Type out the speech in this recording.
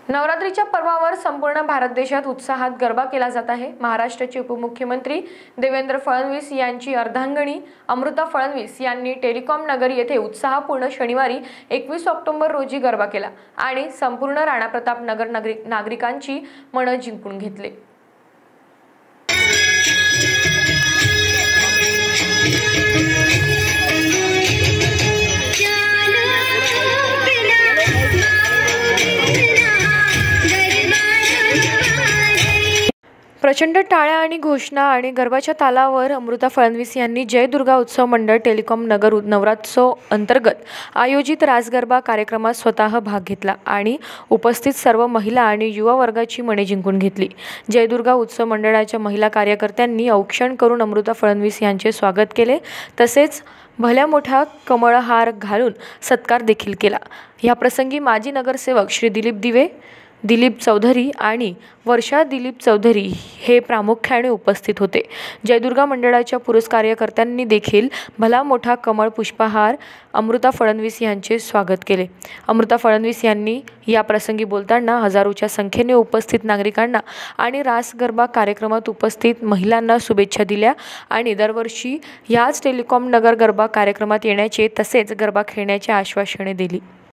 नवरात्रीच्या पर्वावर संपूर्ण भारत देशात उत्साहात गरबा केला जात आहे। महाराष्ट्राचे उपमुख्यमंत्री देवेंद्र फडणवीस यांची अर्धांगिनी अमृता फडणवीस यांनी टेलिकॉम नगर येथे उत्साहपूर्ण शनिवारी 21 ऑक्टोबर रोजी गरबा केला आणि संपूर्ण राणा प्रताप नगर नागरिकांची मन जिंकून घेतले। प्रचंड टाळ्या आणि घोषणा आणि गरबाच्या तालावर अमृता फडणवीस यांनी जय दुर्गा उत्सव मंडळ टेलिकॉम नगर नवरात्रोत्सव अंतर्गत आयोजित रास गरबा कार्यक्रमात स्वतः भाग घेतला आणि उपस्थित सर्व महिला आणि युवा वर्गाची मने जिंकून घेतली। जय दुर्गा उत्सव मंडळाच्या महिला कार्यकर्त्यांनी औक्षण करून अमृता फडणवीस यांचे स्वागत केले, तसेच भल्या मोठा कमळहार घालून सत्कार देखील केला। या प्रसंगी माजी नगरसेवक श्री दिलीप चौधरी आणि वर्षा दिलीप चौधरी हे प्रामुख्याने उपस्थित होते। जयदुर्गा मंडळाच्या पुरुष कार्यकर्त्यांनी देखील भला मोठा कमळ पुष्पहार अमृता फडणवीस यांचे स्वागत केले। अमृता फडणवीस यांनी या प्रसंगी बोलताना हजारोच्या संख्येने उपस्थित नागरिकांना आणि रास गरबा कार्यक्रमात उपस्थित महिलांना शुभेच्छा दिल्या आणि दरवर्षी याच टेलिकॉम नगर गरबा कार्यक्रमात येण्याचे तसेच गरबा खेळण्याचे आश्वासने दिली।